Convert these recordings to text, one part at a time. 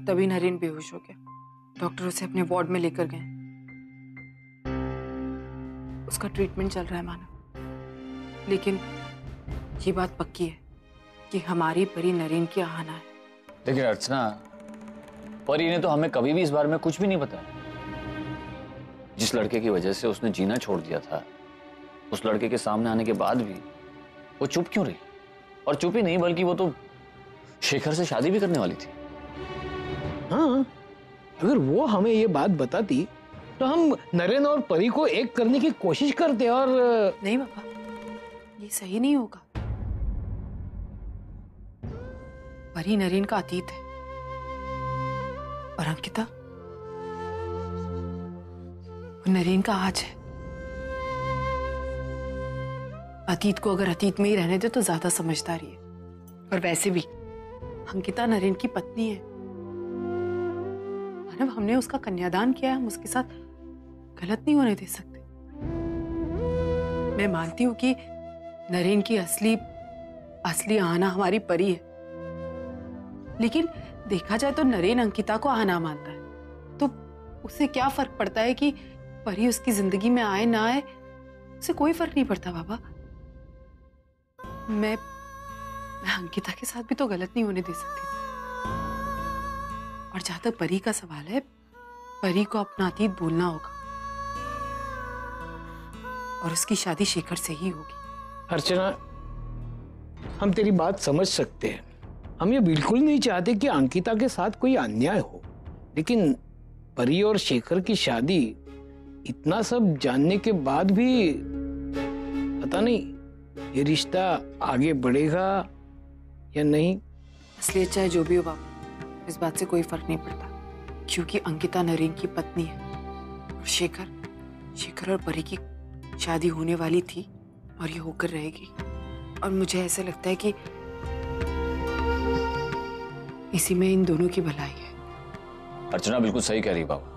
तभी नरेन बेहोश हो गया। डॉक्टर उसे अपने वार्ड में लेकर गए। उसका ट्रीटमेंट चल रहा है मानव, लेकिन ये बात पक्की है कि हमारी परी नरेन की आहाना है। लेकिन अर्चना, परी ने तो हमें कभी भी इस बारे में कुछ भी नहीं बताया। जिस लड़के की वजह से उसने जीना छोड़ दिया था, उस लड़के के सामने आने के बाद भी वो चुप क्यों रही? और चुप ही नहीं, बल्कि वो तो शेखर से शादी भी करने वाली थी। हाँ, अगर वो हमें ये बात बताती तो हम नरेन और परी को एक करने की कोशिश करते। और नहीं बाबा, ये सही नहीं होगा। परी नरेन का अतीत है और अंकिता नरेन का आज है। अतीत को अगर अतीत में ही रहने दे तो ज्यादा समझदारी है। और वैसे भी अंकिता नरेन की पत्नी है। मानव, हमने उसका कन्यादान किया है, हम उसके साथ गलत नहीं होने दे सकते। मैं मानती हूं कि नरेन की असली आहाना हमारी परी है, लेकिन देखा जाए तो नरेन अंकिता को आहाना मानता है, तो उससे क्या फर्क पड़ता है कि परी उसकी जिंदगी में आए ना आए? उससे कोई फर्क नहीं पड़ता बाबा। मैं अंकिता के साथ भी तो गलत नहीं होने दे सकती। और जहां तक परी का सवाल है, परी को अपना अतीत भूलना होगा और उसकी शादी शेखर से ही होगी। अर्चना, हम तेरी बात समझ सकते हैं। हम ये बिल्कुल नहीं चाहते कि अंकिता के साथ कोई अन्याय हो, लेकिन परी और शेखर की शादी इतना सब जानने के बाद भी पता नहीं ये रिश्ता आगे बढ़ेगा या नहीं। इसलिए चाहे जो भी हो बाबू, इस बात से कोई फर्क नहीं पड़ता, क्योंकि अंकिता नरेन की पत्नी है और शेखर और परी की शादी होने वाली थी और ये होकर रहेगी। और मुझे ऐसा लगता है कि इसी में इन दोनों की भलाई है। अर्चना बिल्कुल सही कह रही बाबा।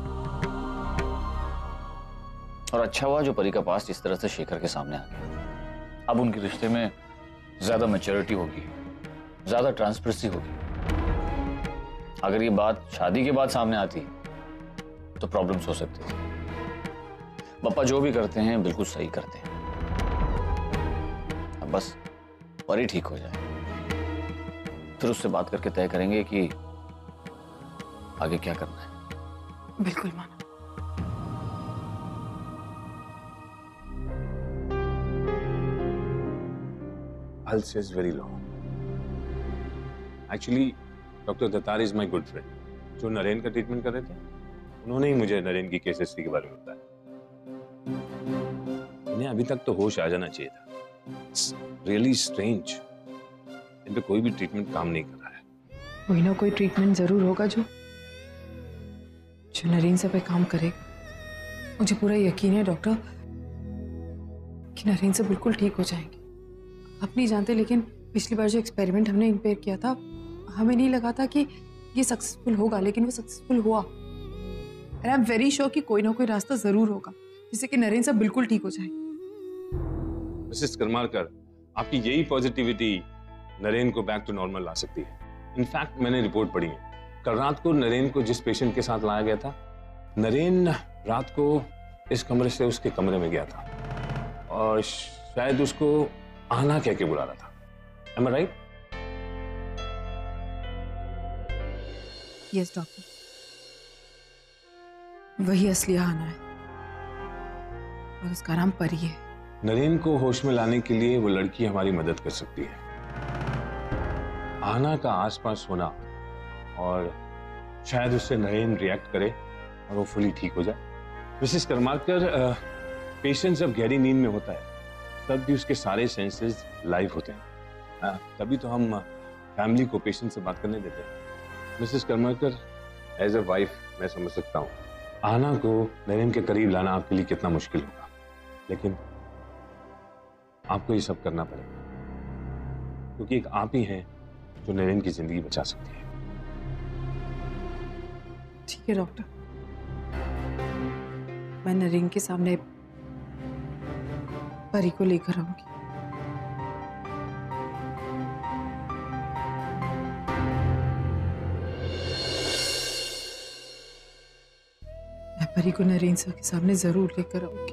और अच्छा हुआ जो परी का पास्ट इस तरह से शेखर के सामने आ गया। अब उनके रिश्ते में ज्यादा मैच्योरिटी होगी, ज्यादा ट्रांसपेरेंसी होगी। अगर ये बात शादी के बाद सामने आती तो प्रॉब्लम्स हो सकती थी। पापा जो भी करते हैं बिल्कुल सही करते हैं। अब बस परी ठीक हो जाए, फिर उससे बात करके तय करेंगे कि आगे क्या करना है। बिल्कुल मानो। Pulse is very low. Actually, doctor Dattar is my good friend. जो नरेन का ट्रीटमेंट कर रहे थे, उन्होंने ही मुझे नरेन की केस हिस्ट्री के बारे में बताया। इन्हें अभी तक तो होश आ जाना चाहिए था। रियली स्ट्रेंज, इन पे कोई भी ट्रीटमेंट काम नहीं कर रहा है। कोई ना कोई ट्रीटमेंट जरूर होगा जो नरेन से पे काम करेगा। मुझे पूरा यकीन है डॉक्टर कि नरेन से बिल्कुल ठीक हो जाएंगे। आप नहीं जानते, लेकिन पिछली बार जो एक्सपेरिमेंट हमने इन पे किया था, हमें नहीं लगा था कि ये सक्सेसफुल होगा, लेकिन वो सक्सेसफुल हुआ। और आई एम वेरी श्योर कि कोई ना कोई रास्ता जरूर होगा जिससे कि नरेन सब बिल्कुल ठीक हो जाए। मिसेस करमारकर, आपकी यही पॉजिटिविटी नरेन को बैक टू नॉर्मल ला सकती है। इनफैक्ट मैंने रिपोर्ट पढ़ी है, कल रात को नरेन को जिस पेशेंट के साथ लाया गया था, नरेन रात को इस कमरे से उसके कमरे में गया था और शायद उसको आना कह के बुला रहा था। Am I right? Yes doctor, वही असली आना है और उसका नाम परी है। नरेन को होश में लाने के लिए वो लड़की हमारी मदद कर सकती है। आना का आसपास होना और शायद उससे नरेन रिएक्ट करे और वो फुली ठीक हो जाए। मिसेस करमारकर, पेशेंट जब गहरी नींद में होता है तब भी उसके सारे सेंसेस लाइव होते हैं। तभी तो हम फैमिली को पेशेंट से बात करने देते हैं। Mrs Karmarkar, as a wife मैं समझ सकता हूँ आना को नरेन के करीब लाना आपके लिए कितना मुश्किल होगा, लेकिन आपको ये सब करना पड़ेगा क्योंकि एक आप ही हैं जो नरेन की जिंदगी बचा सकती है। ठीक है डॉक्टर, मैं नरेन के सामने परी को लेकर आऊंगी। परी को नरेंद्र सर के सामने जरूर लेकर आऊंगी,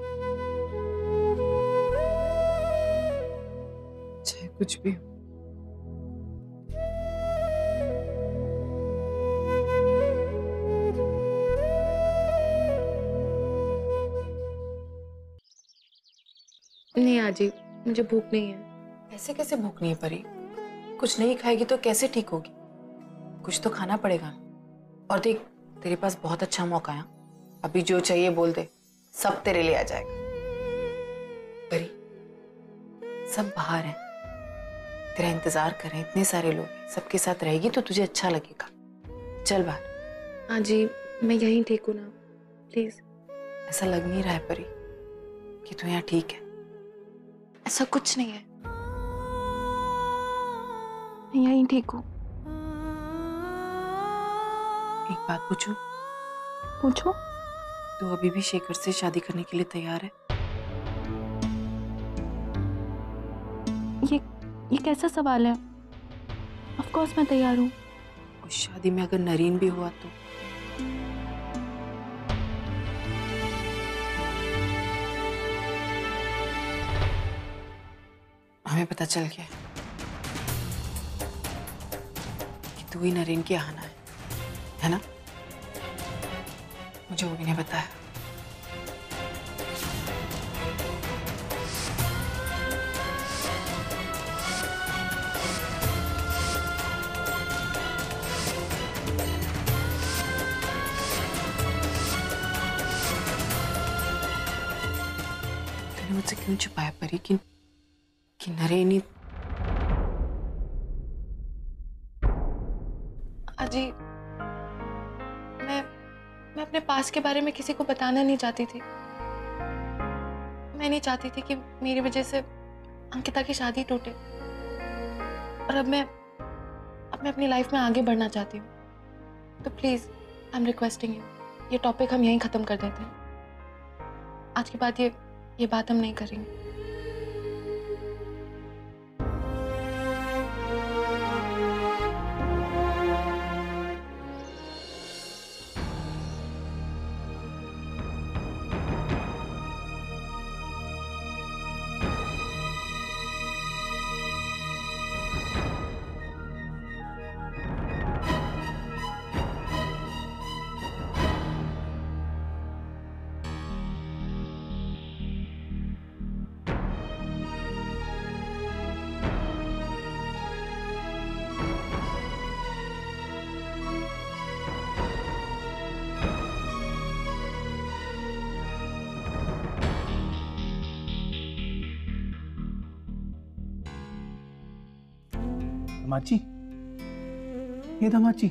चाहे कुछ भी हो। नहीं आजी, मुझे भूख नहीं है। ऐसे कैसे भूख नहीं है परी? कुछ नहीं खाएगी तो कैसे ठीक होगी? कुछ तो खाना पड़ेगा ना। और देख, तेरे पास बहुत अच्छा मौका है, अभी जो चाहिए बोल दे, सब तेरे लिए आ जाएगा। परी, सब बाहर हैं, तेरा इंतजार कर रहे हैं, इतने सारे लोग हैं, सबके साथ रहेगी तो तुझे अच्छा लगेगा। चल बाहर। आजी, मैं यहीं ठीक हूँ ना, प्लीज। ऐसा लग नहीं रहा है परी कि तू यहाँ ठीक है। ऐसा कुछ नहीं है, मैं यहीं ठीक हूँ। एक बात पूछूं? पूछो। तू अभी भी शेखर से शादी करने के लिए तैयार है? ये कैसा सवाल है? ऑफ कोर्स मैं तैयार हूँ। उस शादी में अगर नरीन भी हुआ तो? हमें पता चल गया कि तू ही नरेन की आना है ना? मुझे वो भी नहीं बताया। तूने मुझसे क्यों छुपाया परी कि नरेन ही? आजी, मैं अपने पास के बारे में किसी को बताना नहीं चाहती थी। मैं नहीं चाहती थी कि मेरी वजह से अंकिता की शादी टूटे। और अब मैं अपनी लाइफ में आगे बढ़ना चाहती हूँ। तो please, I am requesting you, ये टॉपिक हम यहीं खत्म कर देते हैं। आज के बाद ये बात हम नहीं करेंगे। धमाची, ये धमाची,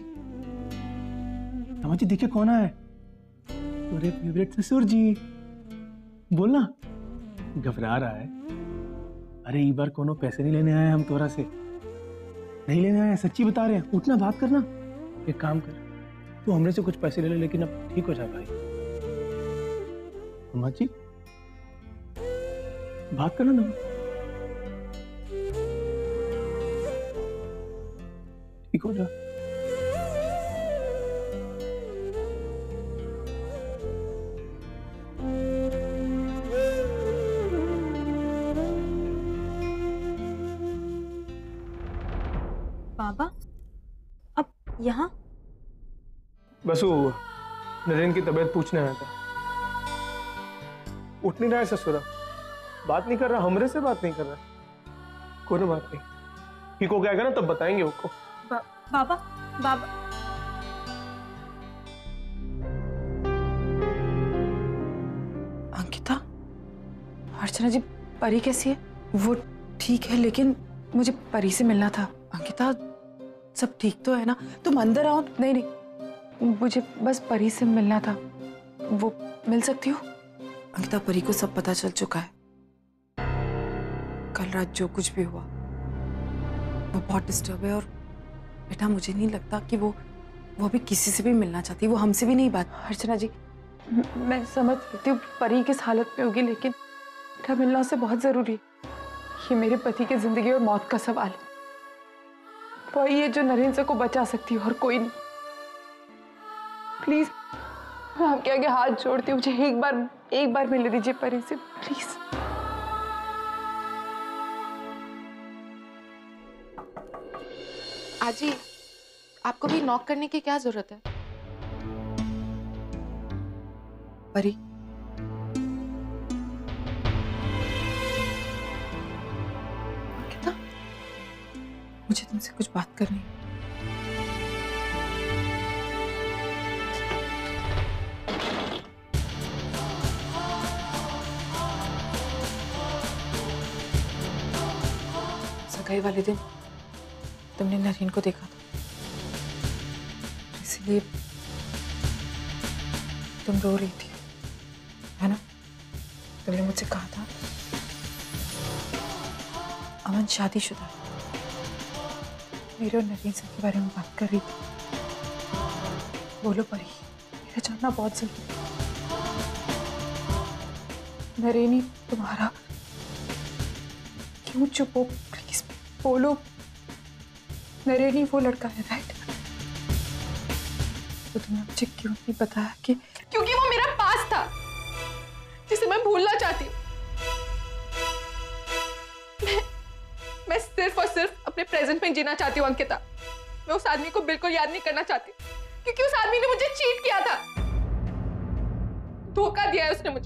धमाची देखिए कौन आया है? तुम्हारे फेवरेट ससुर जी। बोलना, घबरा रहा है। अरे इस बार कोनो पैसे नहीं लेने आए हम तोरा से, नहीं लेने आए, सच्ची बता रहे हैं। उठना, बात करना। एक काम कर, तू हमरे से कुछ पैसे ले ले, लेकिन अब ठीक हो जा भाई। धमाची, बात करना ना। ठीक हो जा। बाबा, अब यहाँ? बस वो नरेन की तबीयत पूछने आया था। उठ नहीं रहा है ससुरा, बात नहीं कर रहा, हमरे से बात नहीं कर रहा। कोई बात नहीं, ठीक हो गया ना तब बताएंगे उसको। बाबा, बाबा। अंकिता, अर्चना जी, परी कैसी है? वो ठीक है, लेकिन मुझे परी से मिलना था। अंकिता, सब ठीक तो है ना? तुम अंदर आओ। नहीं नहीं, मुझे बस परी से मिलना था। वो मिल सकती हो? अंकिता, परी को सब पता चल चुका है। कल रात जो कुछ भी हुआ, वो बहुत डिस्टर्ब है। और बेटा, मुझे नहीं लगता कि वो अभी किसी से भी मिलना चाहती, वो हमसे भी नहीं बात। अर्चना जी, मैं समझ सकती हूँ परी किस हालत में होगी, लेकिन बेटा मिलना उससे बहुत जरूरी है। ये मेरे पति की जिंदगी और मौत का सवाल है। वही है जो नरेंद्र को बचा सकती है और कोई नहीं। प्लीज आपके आगे हाथ जोड़ती हूँ, मुझे एक बार मिलने दीजिए परी से प्लीज। आजी, आपको भी नॉक करने की क्या जरूरत है? परी, अंकिता, मुझे तुमसे कुछ बात करनी है। सगाई वाले दिन तुमने नरीन को देखा था, इसलिए तुम रो रही थी, है ना? तुमने मुझसे कहा था अमन शादीशुदा है। मेरे और नरीन सर के बारे में बात कर रही थी। बोलो परी, मेरा जानना बहुत जरूरी है। नरेनी तुम्हारा, क्यों चुप हो? प्लीज बोलो। नरेनी वो लड़का है, राइट? तो तुमने मुझे क्यों नहीं बताया? कि क्योंकि वो मेरा पास था जिसे मैं भूलना चाहती हूँ। मैं सिर्फ और सिर्फ अपने प्रेजेंट में जीना चाहती हूँ अंकिता। मैं उस आदमी को बिल्कुल याद नहीं करना चाहती, क्योंकि उस आदमी ने मुझे चीट किया था, धोखा दिया है उसने मुझे।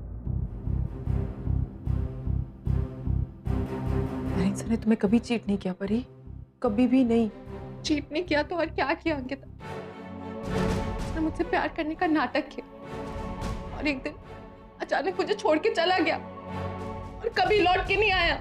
नरेन सर ने तुम्हें कभी चीट नहीं किया परी, कभी भी नहीं। चीट नहीं किया तो और क्या किया अंकिता? उसने मुझसे प्यार करने का नाटक किया और एक दिन अचानक मुझे छोड़ के चला गया और कभी लौट के नहीं आया।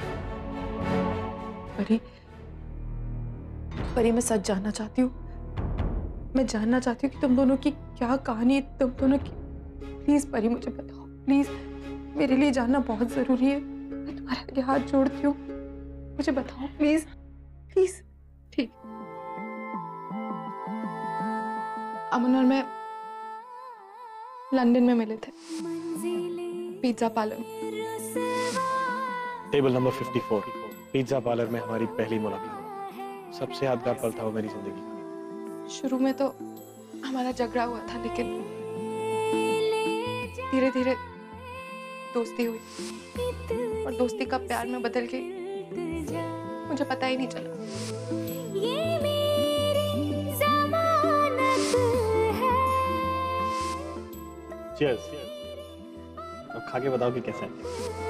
परी, मैं सच जानना चाहती हूँ। मैं जानना चाहती हूँ कि तुम दोनों की क्या कहानी है, तुम दोनों की। प्लीज परी, मुझे बताओ प्लीज, मेरे लिए जानना बहुत जरूरी है। मैं तुम्हारे आगे हाथ जोड़ती हूँ, मुझे बताओ प्लीज प्लीज। ठीक। अमन और मैं लंदन में मिले थे, pizza parlour. Table number 54 pizza parlour में हमारी पहली मुलाकात। सबसे यादगार पल था वो मेरी जिंदगी का। शुरू में तो हमारा झगड़ा हुआ था, लेकिन धीरे धीरे दोस्ती हुई और दोस्ती का प्यार में बदल गई, मुझे पता ही नहीं चला। Cheers. अब खा के बताओ कि कैसा है।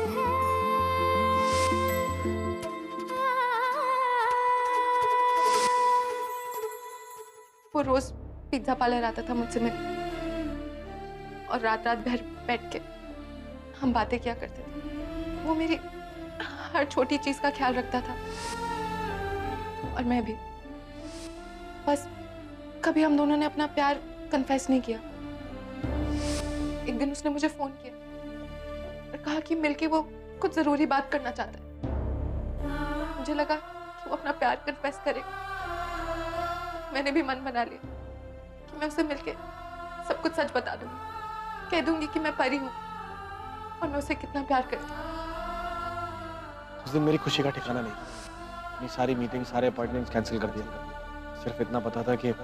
वो रोज पिज्जा पार्लर आता था मुझसे मिलने और रात रात भर बैठ के हम बातें किया करते थे। वो मेरी हर छोटी चीज का ख्याल रखता था और मैं भी। बस कभी हम दोनों ने अपना प्यार कन्फेस नहीं किया। एक दिन उसने मुझे फोन किया और कहा कि मिलके वो कुछ जरूरी बात करना चाहता है। मुझे लगा कि वो अपना प्यार कन्फेस करेगा। मैंने भी मन बना लिया कि मैं उसे मिलके सब कुछ सच बता दूंगी, कह दूंगी कि मैं परी हूं और मैं उसे कितना प्यार करती हूँ। उस दिन मेरी खुशी का ठिकाना नहीं। अपनी सारी मीटिंग, सारे अपॉइंटमेंट्स कैंसिल कर दिए। सिर्फ इतना पता था कि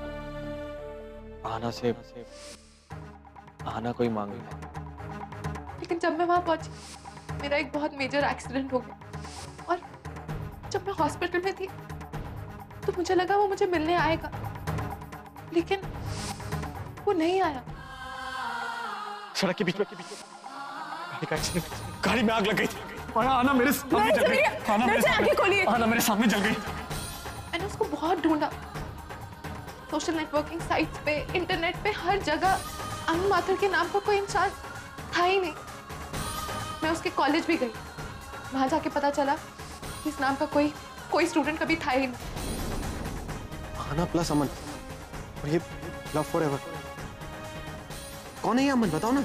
आना कोई मांग है। लेकिन जब मैं वहां पहुंची, मेरा एक बहुत मेजर एक्सीडेंट हो गया और जब मैं हॉस्पिटल में थी तो मुझे लगा वो मुझे मिलने आएगा, लेकिन वो नहीं आया। सड़क के बीच में गाड़ी का एक्सीडेंट, गाड़ी में आग लग गई थी। आना मेरे सामने जल गई। आना मेरे सामने जल गई। मैंने उसको बहुत ढूंढा, सोशल नेटवर्किंग साइट्स पे, इंटरनेट पे, हर जगह। अमन माथुर के नाम का कोई इंसान था ही नहीं। मैं उसके कॉलेज भी गई, वहां जाके पता चला कि इस नाम का कोई स्टूडेंट कभी था ही नहीं। आना प्लस अमन और ये लव फॉरएवर। कौन है ये अमन, बताओ ना।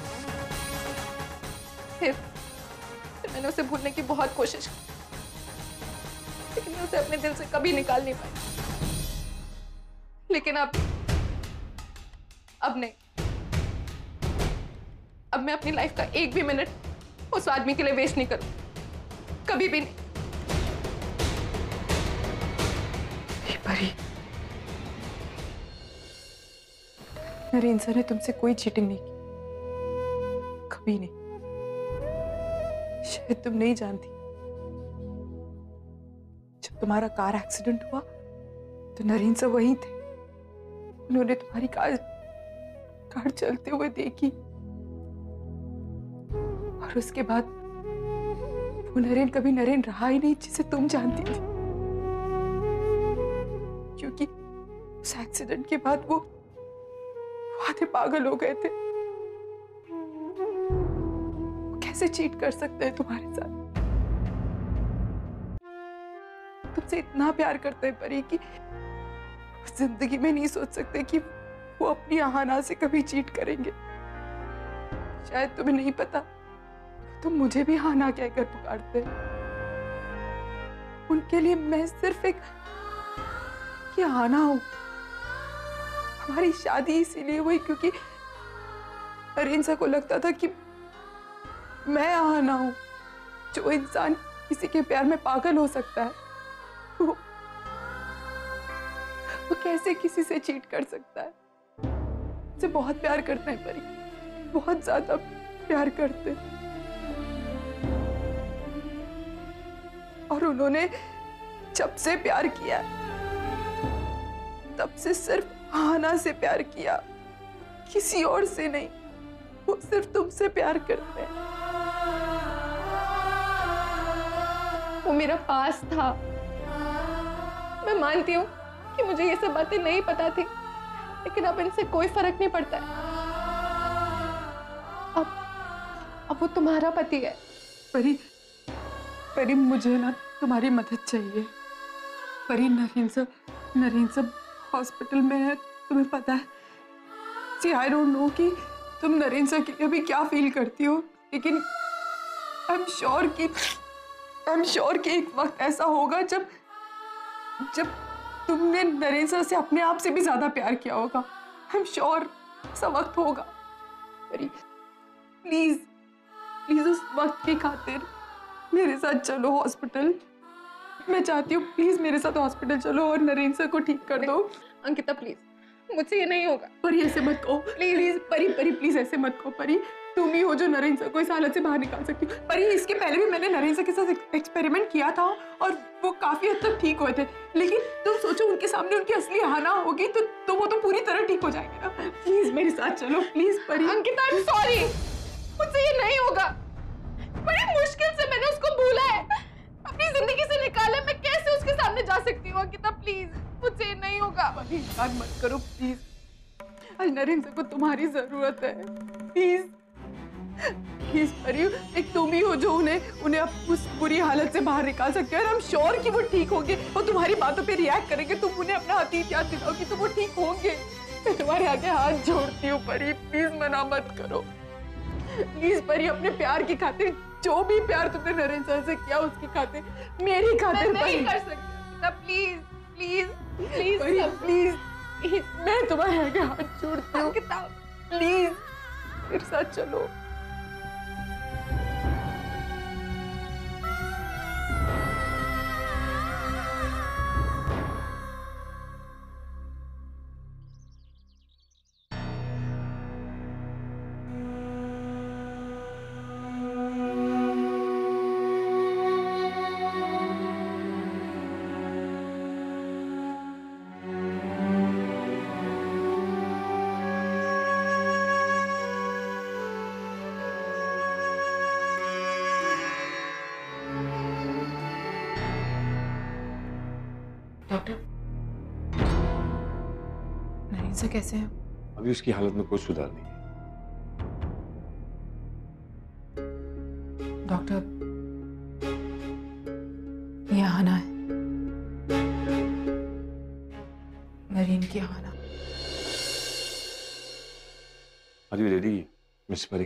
फिर मैंने उसे भूलने की बहुत कोशिश की, लेकिन मैं उसे अपने दिल से कभी निकाल नहीं पाई। लेकिन अब नहीं। अब मैं अपनी लाइफ का एक भी मिनट उस आदमी के लिए वेस्ट नहीं करूं, कभी भी नहीं। परी, नरेंद्र सर ने तुमसे कोई चीटिंग नहीं की, कभी नहीं। शायद तुम नहीं जानती, जब तुम्हारा कार एक्सीडेंट हुआ तो नरेंद्र सर वहीं थे। उन्होंने तुम्हारी कार चलते हुए देखी और उसके बाद वो नरेन कभी नरेन रहा ही नहीं जिसे तुम जानती थी, क्योंकि उस एक्सीडेंट के बाद वो आधे पागल हो गए थे। वो कैसे चीट कर सकते हैं तुम्हारे साथ? तुमसे इतना प्यार करते हैं परी कि जिंदगी में नहीं सोच सकते कि वो अपनी आहाना से कभी चीट करेंगे। शायद तुम्हें नहीं पता, तुम मुझे भी हाना कहकर पुकारते। उनके लिए मैं सिर्फ एक हाना हूं। हमारी शादी इसीलिए हुई क्योंकि नरेंद्र को लगता था कि मैं हाना हूं। जो इंसान किसी के प्यार में पागल हो सकता है, वो कैसे किसी से चीट कर सकता है? मुझसे बहुत प्यार करते हैं परी, बहुत ज्यादा प्यार करते हैं। और उन्होंने जब से प्यार किया तब से सिर्फ हाना से प्यार किया, किसी और से नहीं। वो सिर्फ तुमसे प्यार करते हैं। वो मेरा पास था। मैं मानती हूँ कि मुझे ये सब बातें नहीं पता थी, लेकिन अब इनसे कोई फर्क नहीं पड़ता है। अब वो तुम्हारा पति है। परी मुझे ना तुम्हारी मदद चाहिए। परी नरेंद्र हॉस्पिटल में है, तुम्हें पता है। सी आई डोंट नो कि तुम नरेंद्र के लिए अभी क्या फील करती हो, लेकिन आई एम श्योर कि एक वक्त ऐसा होगा जब तुमने नरेंद्र से अपने आप से भी ज्यादा प्यार किया होगा। आई एम श्योर ऐसा वक्त होगा। परी प्लीज उस वक्त की खातिर मेरे साथ चलो हॉस्पिटल। मैं चाहती हूँ प्लीज मेरे साथ हॉस्पिटल चलो और नरेंद्र को ठीक कर दो। अंकिता प्लीज, मुझसे ये नहीं होगा। परी ऐसे मत कहो प्लीज। परी प्लीज ऐसे मत कहो। परी तुम ही हो जो नरेंद्र को इस हालत से बाहर निकाल सकती हो। परी इसके पहले भी मैंने नरेंद्र के साथ एक्सपेरिमेंट किया था और वो काफी हद तक ठीक हुए थे, लेकिन तुम सोचो उनके सामने उनकी असली हाना होगी तो वो तो पूरी तरह ठीक हो जाएंगे ना। प्लीज मेरे साथ चलो प्लीज परी। अंकिता आई एम सॉरी, मुझसे ये नहीं होगा। बड़ी मुश्किल से मैंने उसको भूला है, अपनी जिंदगी से निकाला। मैं कैसे उसके सामने जा सकती हूँ? अंकिता प्लीज, मुझसे ये नहीं होगा। परी याद मत करो प्लीज। आज नरेंद्र को तुम्हारी जरूरत है। प्लीज परी, एक तुम ही हो जो उन्हें अब उस बुरी हालत से बाहर निकाल सकते हो। और हम श्योर कि वो ठीक होंगे और तुम्हारी बातों पे रिएक्ट करेंगे। तुम उन्हें अपना अतीत याद दिलाओगी तो वो ठीक होंगे। मैं तुम्हारे आगे हाथ जोड़ती हूँ परी, प्लीज मना मत करो। प्लीज परी, अपने प्यार की खातिर, जो भी प्यार तुमने नरेंद्र से किया उसकी खातिर, मेरी खातिर मैं नहीं कर सकती। प्लीज मैं तुम्हारे आगे हाथ जोड़ती हूँ। प्लीज मेरे साथ चलो। डॉक्टर, नरेंद्र कैसे हैं? अभी उसकी हालत में कोई सुधार नहीं है। डॉक्टर, ये आना है, नरेंद्र की आना। आर यू रेडी मिस परी?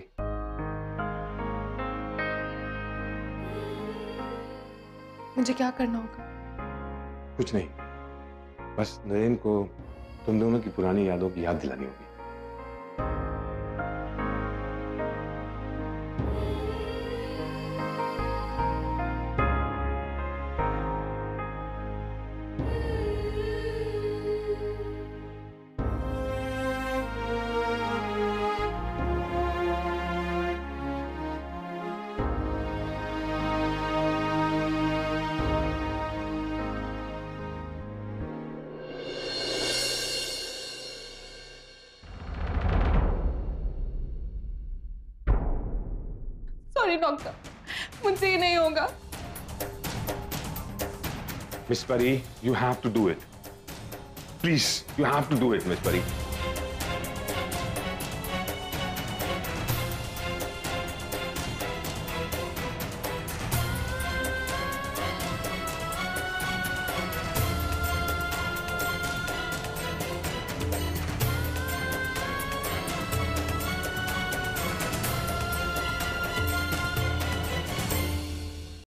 मुझे क्या करना होगा? कुछ नहीं, बस नरेन को तुम दोनों की पुरानी यादों की याद दिलानी होगी। सॉरी डॉक्टर, मुझसे ही नहीं होगा। Miss Pari, you have to do it. Please, you have to do it, Miss Pari.